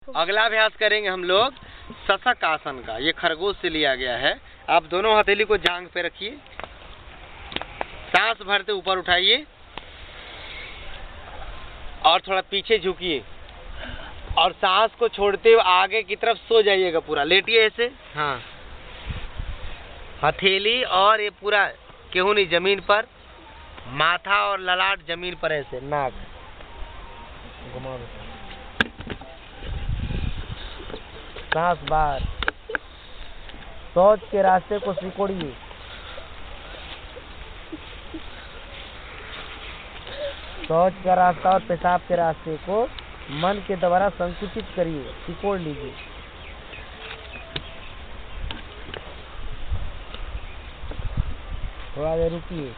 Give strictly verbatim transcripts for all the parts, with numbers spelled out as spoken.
अगला अभ्यास करेंगे हम लोग सशक आसन का। ये खरगोश से लिया गया है। आप दोनों हथेली को जांघ पे रखिए, सांस भरते ऊपर उठाइए और थोड़ा पीछे झुकिए और सांस को छोड़ते हुए आगे की तरफ सो जाइएगा। पूरा लेटिए ऐसे। हाँ, हथेली और ये पूरा केहूनी जमीन पर, माथा और ललाट जमीन पर ऐसे, नाक घुमा, सांस बाहर, शौच के रास्ते को सिकोड़िए, शौच का रास्ता और पेशाब के रास्ते को मन के द्वारा संकुचित करिए, सिकोड़ लीजिए। थोड़ा देर रुकिए,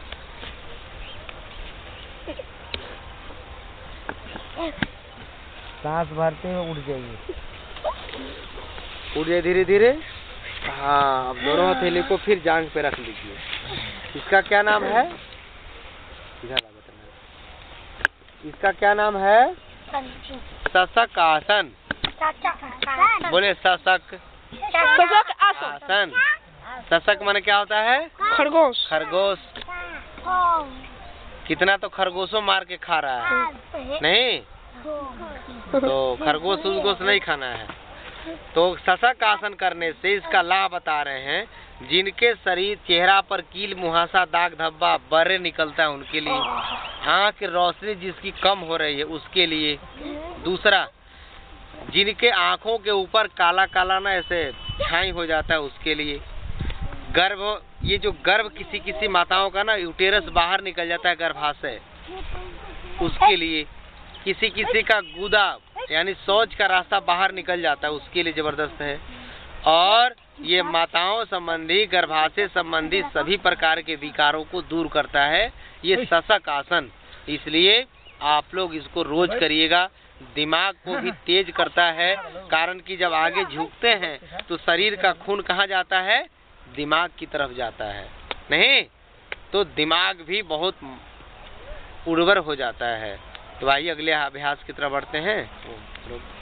सांस भरते हुए उठ जाइए, उठ जाइए धीरे धीरे। हाँ, अब दोनों हथेली को फिर जांघ पे रख लीजिए। इसका क्या नाम है? इधर आ बताना। इसका क्या नाम है? सशक आसन। बोले सशक आसन। सशक माने क्या होता है? खरगोश। खरगोश। कितना तो खरगोशों मार के खा रहा है, नहीं तो खरगोश उसगोश नहीं खाना है। तो सशक आसन करने से इसका लाभ बता रहे हैं, जिनके शरीर चेहरा पर कील मुहासा दाग धब्बा बर्रे निकलता है उनके लिए, आँख की रोशनी जिसकी कम हो रही है उसके लिए। दूसरा, जिनके आँखों के ऊपर काला काला ना ऐसे छाई हो जाता है उसके लिए। गर्भ, ये जो गर्भ किसी किसी माताओं का ना यूटेरस बाहर निकल जाता है गर्भाशय, उसके लिए। किसी किसी का गुदा यानी शौच का रास्ता बाहर निकल जाता है उसके लिए जबरदस्त है। और ये माताओं संबंधी, गर्भाशय संबंधी सभी प्रकार के विकारों को दूर करता है ये सशक आसन। इसलिए आप लोग इसको रोज करिएगा। दिमाग को भी तेज करता है, कारण कि जब आगे झुकते हैं तो शरीर का खून कहाँ जाता है? दिमाग की तरफ जाता है, नहीं तो दिमाग भी बहुत उर्वर हो जाता है। तो आइए अगले अभ्यास की तरफ बढ़ते हैं।